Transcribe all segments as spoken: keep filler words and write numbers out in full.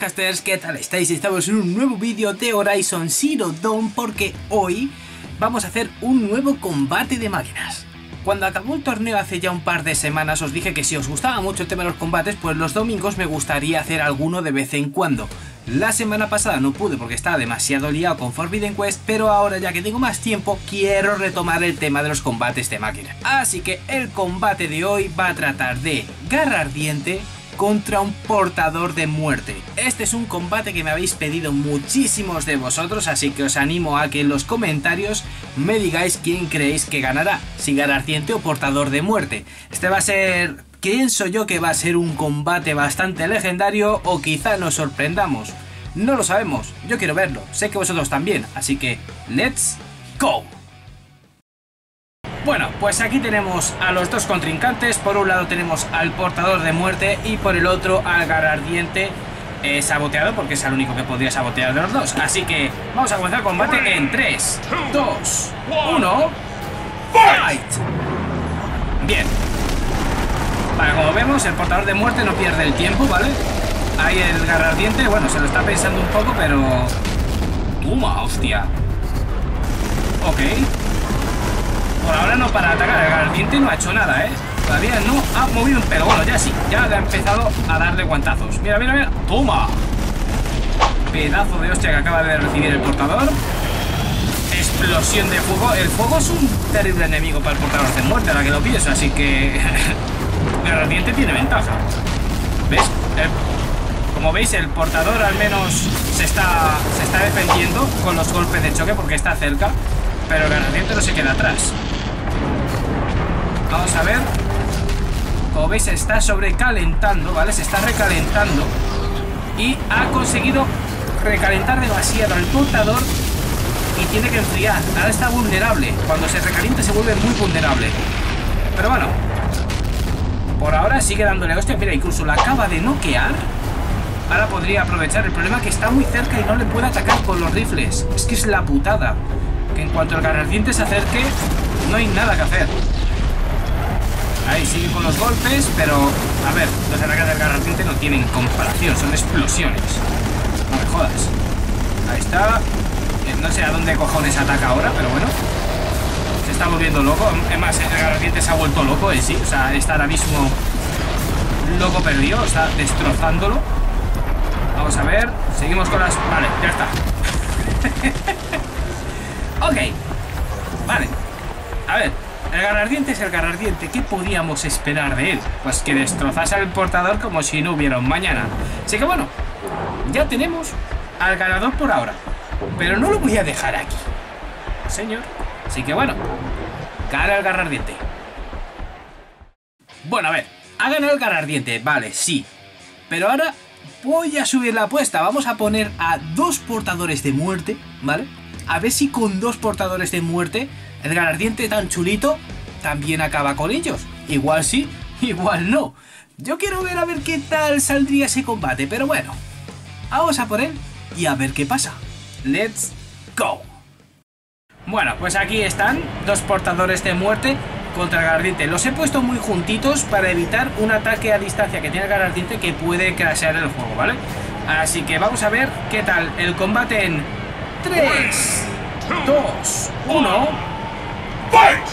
podcasters, ¿qué tal estáis? Estamos en un nuevo vídeo de Horizon Zero Dawn porque hoy vamos a hacer un nuevo combate de máquinas. Cuando acabó el torneo hace ya un par de semanas os dije que si os gustaba mucho el tema de los combates, pues los domingos me gustaría hacer alguno de vez en cuando. La semana pasada no pude porque estaba demasiado liado con Forbidden Quest, pero ahora ya que tengo más tiempo quiero retomar el tema de los combates de máquinas. Así que el combate de hoy va a tratar de Garra Ardiente contra un portador de muerte. Este es un combate que me habéis pedido muchísimos de vosotros, así que os animo a que en los comentarios me digáis quién creéis que ganará, si Garra Ardiente o portador de muerte. Este va a ser, pienso yo que va a ser un combate bastante legendario o quizá nos sorprendamos. No lo sabemos, yo quiero verlo, sé que vosotros también, así que ¡let's go! Bueno, pues aquí tenemos a los dos contrincantes. Por un lado tenemos al portador de muerte y por el otro al Garra Ardiente eh, saboteado, porque es el único que podría sabotear de los dos. Así que vamos a comenzar el combate en tres, dos, uno, ¡fight! Bien. Vale, como vemos, el portador de muerte no pierde el tiempo, ¿vale? Ahí el Garra Ardiente, bueno, se lo está pensando un poco, pero... ¡Toma, hostia! Ok. Por ahora no para atacar, el Garra Ardiente no ha hecho nada, ¿eh? Todavía no ha movido un pelo. Bueno, ya sí, ya le ha empezado a darle guantazos. Mira, mira, mira. ¡Toma! Pedazo de hostia que acaba de recibir el portador. Explosión de fuego. El fuego es un terrible enemigo para el portador de muerte, ahora que lo pienso, así que... Garra Ardiente tiene ventaja. ¿Ves? El... Como veis, el portador al menos se está, se está defendiendo con los golpes de choque porque está cerca. Pero el Garra Ardiente no se queda atrás. Vamos a ver. Como veis, se está sobrecalentando, ¿vale? Se está recalentando. Y ha conseguido recalentar demasiado al portador. Y tiene que enfriar. Ahora está vulnerable. Cuando se recalienta se vuelve muy vulnerable. Pero bueno. Por ahora sigue dándole hostia. Mira, incluso la acaba de noquear. Ahora podría aprovechar. El problema es que está muy cerca y no le puede atacar con los rifles. Es que es la putada. Que en cuanto el Garra Ardiente se acerque, no hay nada que hacer. Ahí sigue con los golpes, pero... A ver, los ataques del Garra Ardiente no tienen comparación, son explosiones. No me jodas. Ahí está. No sé a dónde cojones ataca ahora, pero bueno. Se está volviendo loco. Es más, el Garra Ardiente se ha vuelto loco en sí. O sea, está ahora mismo loco perdido, está destrozándolo. Vamos a ver. Seguimos con las... Vale, ya está. Ok, vale. A ver, el Garra Ardiente es el Garra Ardiente. ¿Qué podíamos esperar de él? Pues que destrozase al portador como si no hubiera un mañana. Así que bueno, ya tenemos al ganador por ahora. Pero no lo voy a dejar aquí, señor. Así que bueno, gana el Garra Ardiente. Bueno, a ver, ha ganado el Garra Ardiente, vale, sí. Pero ahora voy a subir la apuesta. Vamos a poner a dos portadores de muerte, ¿vale? A ver si con dos portadores de muerte el Garra Ardiente tan chulito también acaba con ellos. Igual sí, igual no. Yo quiero ver a ver qué tal saldría ese combate, pero bueno. Vamos a por él y a ver qué pasa. Let's go. Bueno, pues aquí están dos portadores de muerte contra el Garra Ardiente. Los he puesto muy juntitos para evitar un ataque a distancia que tiene el Garra Ardiente que puede crashear el juego, ¿vale? Así que vamos a ver qué tal el combate en... tres, dos, uno, ¡fight!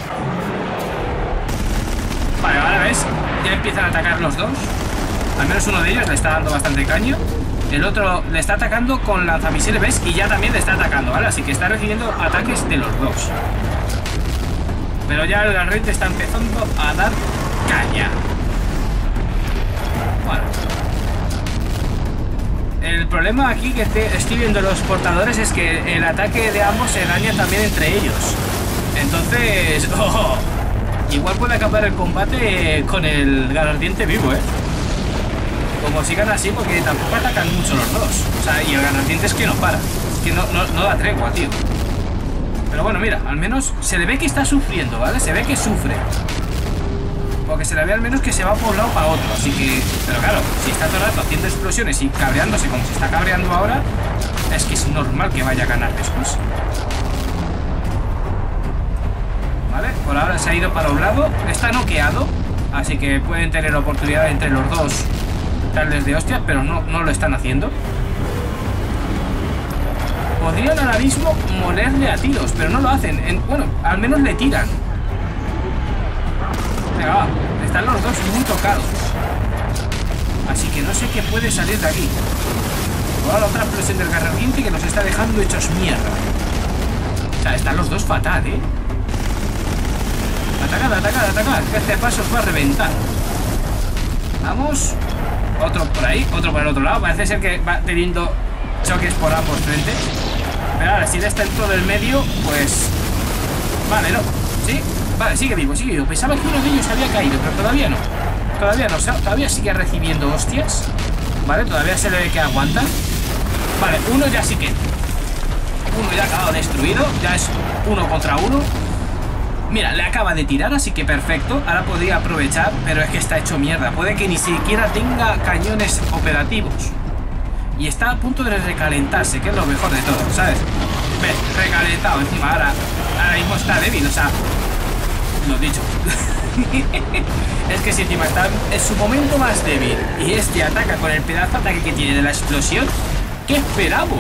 Vale, ahora ves, ya empiezan a atacar los dos. Al menos uno de ellos le está dando bastante caño. El otro le está atacando con lanzamisiles, ¿ves? Y ya también le está atacando, ¿vale? Así que está recibiendo ataques de los dos. Pero ya el Garra Ardiente está empezando a dar caña. Bueno. El problema aquí que te estoy viendo los portadores es que el ataque de ambos se daña también entre ellos. Entonces, oh, igual puede acabar el combate con el Garra Ardiente vivo, ¿eh? Como sigan así, porque tampoco atacan mucho los dos. O sea, y el Garra Ardiente es que no para. Es que no, no, no da tregua, tío. Pero bueno, mira, al menos se le ve que está sufriendo, ¿vale? Se ve que sufre. Porque se le ve al menos que se va por un lado para otro. Así que, pero claro, si está todo el rato haciendo explosiones y cabreándose como se está cabreando ahora, es que es normal que vaya a ganar después. Vale, por ahora se ha ido para un lado. Está noqueado, así que pueden tener oportunidad entre los dos darles de hostia, pero no, no lo están haciendo. podrían ahora mismo molerle a tiros, pero no lo hacen. En, bueno, al menos le tiran. Venga, va. Están los dos muy tocados. Así que no sé qué puede salir de aquí. Ahora otra explosión del garraviente que nos está dejando hechos mierda. O sea, están los dos fatal, ¿eh? Atacad, atacad, atacad. Que este paso os va a reventar. Vamos. Otro por ahí, otro por el otro lado. Parece ser que va teniendo choques por ambos frentes. Pero ahora, si él está en todo el medio, pues... Vale, no. ¿Sí? Vale, sigue vivo, sigue vivo. Pensaba que uno de ellos había caído, pero todavía no. Todavía no, todavía sigue recibiendo hostias. Vale, todavía se le ve que aguantan. Vale, uno ya sí que... Uno ya ha acabado destruido. Ya es uno contra uno. Mira, le acaba de tirar, así que perfecto. Ahora podría aprovechar, pero es que está hecho mierda. Puede que ni siquiera tenga cañones operativos. Y está a punto de recalentarse, que es lo mejor de todo, ¿sabes? ¿Ves? Recalentado. Encima ahora, ahora mismo está débil, o sea... Lo dicho. Es que si encima está en su momento más débil y este ataca con el pedazo de ataque que tiene de la explosión, ¿qué esperamos?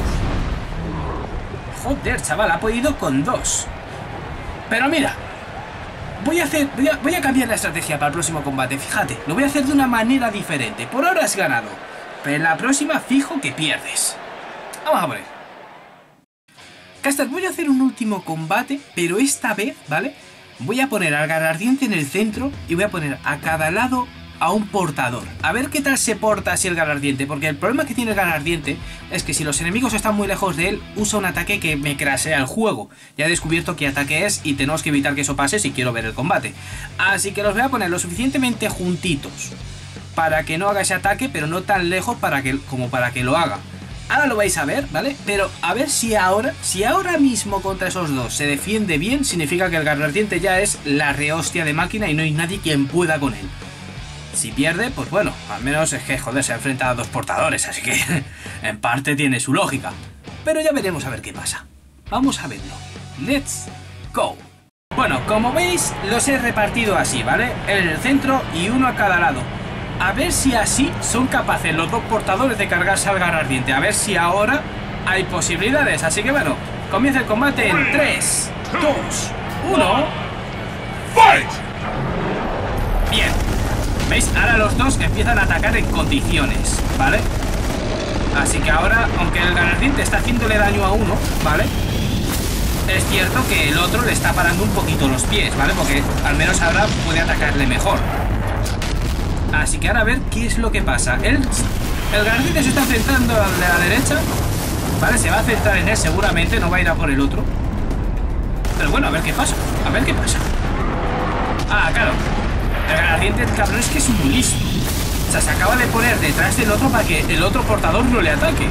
Joder, chaval, ha podido con dos. Pero mira, voy a hacer voy a, voy a cambiar la estrategia para el próximo combate. Fíjate, lo voy a hacer de una manera diferente. Por ahora has ganado, pero en la próxima fijo que pierdes. Vamos a poner Caster, voy a hacer un último combate, pero esta vez, ¿vale? Voy a poner al garardiente en el centro y voy a poner a cada lado a un portador. A ver qué tal se porta así el garardiente, porque el problema que tiene el garardiente es que si los enemigos están muy lejos de él, usa un ataque que me crasea el juego. Ya he descubierto qué ataque es y tenemos que evitar que eso pase si quiero ver el combate. Así que los voy a poner lo suficientemente juntitos para que no haga ese ataque, pero no tan lejos para que, como para que lo haga. Ahora lo vais a ver, ¿vale? Pero a ver si ahora, si ahora mismo contra esos dos se defiende bien, significa que el garardiente ya es la rehostia de máquina y no hay nadie quien pueda con él. Si pierde, pues bueno, al menos es que, joder, se enfrenta a dos portadores, así que en parte tiene su lógica. Pero ya veremos a ver qué pasa. Vamos a verlo. Let's go. Bueno, como veis, los he repartido así, ¿vale? En el centro y uno a cada lado. A ver si así son capaces los dos portadores de cargarse al garardiente. A ver si ahora hay posibilidades. Así que bueno, comienza el combate en tres, dos, uno. ¡Fight! Bien. ¿Veis? Ahora los dos empiezan a atacar en condiciones, ¿vale? Así que ahora, aunque el garardiente está haciéndole daño a uno, ¿vale? Es cierto que el otro le está parando un poquito los pies, ¿vale? Porque al menos ahora puede atacarle mejor. Así que ahora a ver qué es lo que pasa. El, el garardiente se está centrando al de la derecha, ¿vale? Se va a centrar en él seguramente, no va a ir a por el otro. Pero bueno, a ver qué pasa. A ver qué pasa. Ah, claro. El garardiente, el cabrón, es que es muy listo. O sea, se acaba de poner detrás del otro para que el otro portador no le ataque.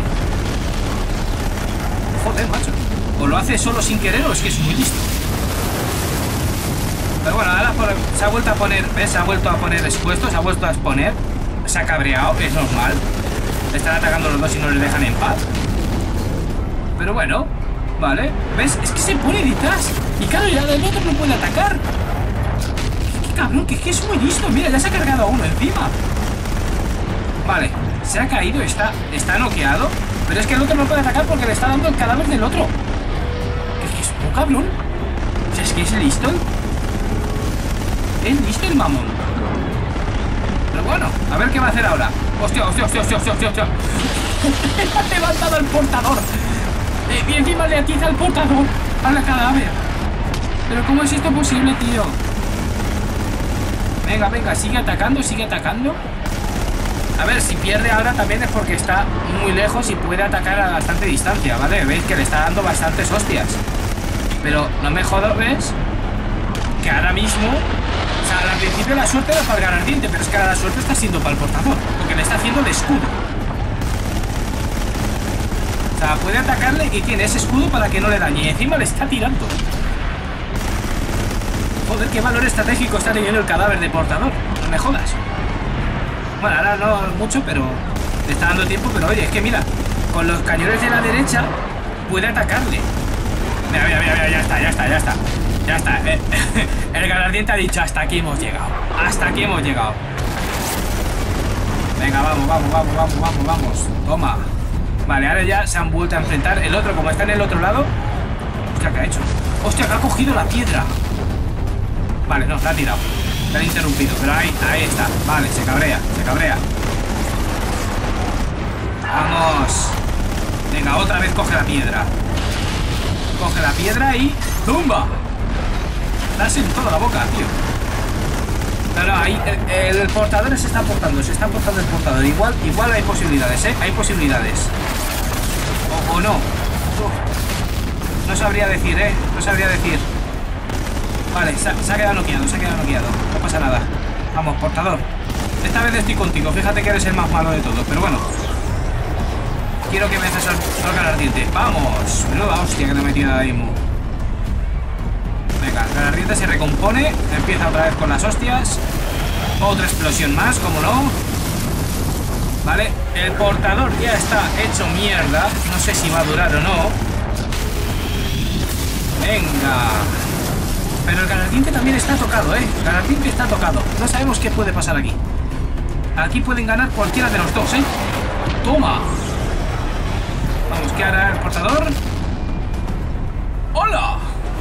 Joder, macho. O lo hace solo sin querer o es que es muy listo. Pero bueno, ahora por, se ha vuelto a poner, ¿ves? Se ha vuelto a poner expuesto, se ha vuelto a exponer. Se ha cabreado, es normal. Le están atacando los dos y no les dejan en paz. Pero bueno, vale. ¿Ves? Es que se pone detrás. Y claro, ya el otro no puede atacar. Qué cabrón, que es que es muy listo. Mira, ya se ha cargado a uno encima. Vale, se ha caído, está, está noqueado. Pero es que el otro no puede atacar porque le está dando el cadáver del otro. Es que es un cabrón. O sea, es que es listo. Es listo el mamón. Pero bueno, a ver qué va a hacer ahora. Hostia, hostia, hostia, hostia, hostia, hostia. Ha levantado al portador. Y encima le atiza al portador a la cadáver. Pero ¿cómo es esto posible, tío? Venga, venga, sigue atacando, sigue atacando. A ver, si pierde ahora también es porque está muy lejos y puede atacar a bastante distancia, ¿vale? Veis que le está dando bastantes hostias. Pero no me jodas, ¿ves? Que ahora mismo... O sea, al principio la suerte era para el garardiente, pero es que ahora la suerte está siendo para el portador, porque le está haciendo de escudo. O sea, puede atacarle y tiene ese escudo para que no le dañe. Y encima le está tirando. Joder, qué valor estratégico está teniendo el cadáver de portador. No me jodas. Bueno, ahora no mucho, pero le está dando tiempo. Pero oye, es que mira, con los cañones de la derecha puede atacarle. Mira, mira, mira, mira, ya está, ya está, ya está. Ya está, eh, el garardiente ha dicho hasta aquí hemos llegado. Hasta aquí hemos llegado. Venga, vamos, vamos, vamos, vamos, vamos, vamos. Toma. Vale, ahora ya se han vuelto a enfrentar. El otro, como está en el otro lado... Hostia, ¿qué ha hecho? Hostia, que ha cogido la piedra. Vale, no, la ha tirado. La han interrumpido, pero ahí, ahí está. Vale, se cabrea, se cabrea. Vamos. Venga, otra vez coge la piedra. Coge la piedra y... ¡zumba! Das en toda la boca, tío. No, no, ahí el, el portador se está portando, se está portando el portador. Igual, igual hay posibilidades, ¿eh? Hay posibilidades. O, o no. Uf. No sabría decir, ¿eh? No sabría decir. Vale, se, se ha quedado noqueado, se ha quedado noqueado. No pasa nada. Vamos, portador. Esta vez estoy contigo, fíjate que eres el más malo de todos, pero bueno. Quiero que me haces al canardiente. ¡Vamos! Menuda hostia que te he metido ahí mismo. Venga, el canardiente se recompone. Empieza otra vez con las hostias. Otra explosión más, como no. Vale, el portador ya está hecho mierda. No sé si va a durar o no. Venga. Pero el canardiente también está tocado, ¿eh? El canardiente está tocado. No sabemos qué puede pasar aquí. Aquí pueden ganar cualquiera de los dos, ¿eh? ¡Toma! Vamos, ¿qué hará el portador? ¡Hola!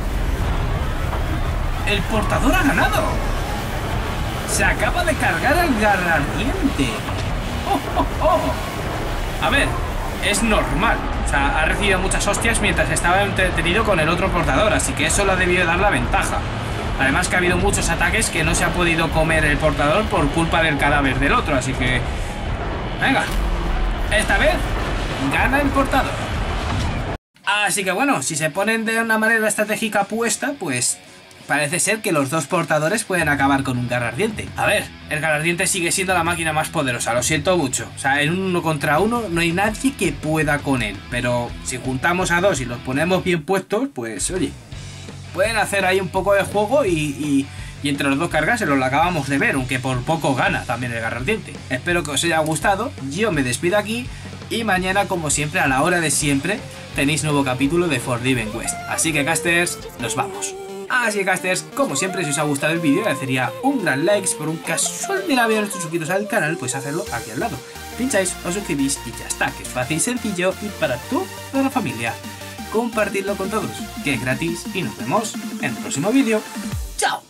El portador ha ganado. Se acaba de cargar al garrardiente. ¡Oh, oh, oh! A ver, es normal. O sea, ha recibido muchas hostias mientras estaba entretenido con el otro portador, así que eso le debió dar la ventaja. Además que ha habido muchos ataques que no se ha podido comer el portador por culpa del cadáver del otro, así que... Venga, esta vez gana el portador. Así que bueno, si se ponen de una manera estratégica puesta, pues... parece ser que los dos portadores pueden acabar con un garrardiente. A ver, el garrardiente sigue siendo la máquina más poderosa, lo siento mucho. O sea, en un uno contra uno no hay nadie que pueda con él. Pero si juntamos a dos y los ponemos bien puestos, pues oye, pueden hacer ahí un poco de juego y, y, y entre los dos cargas se lo acabamos de ver, aunque por poco gana también el garrardiente. Espero que os haya gustado, yo me despido aquí y mañana, como siempre, a la hora de siempre, tenéis nuevo capítulo de Forbidden West. Así que, casters, nos vamos. Así que, casters, como siempre, si os ha gustado el vídeo, agradecería un gran like. Por un casual de la vida no estáis suscritos al canal, pues hacerlo aquí al lado. Pincháis, os suscribís y ya está, que es fácil y sencillo y para toda la familia. Compartidlo con todos, que es gratis y nos vemos en el próximo vídeo. ¡Chao!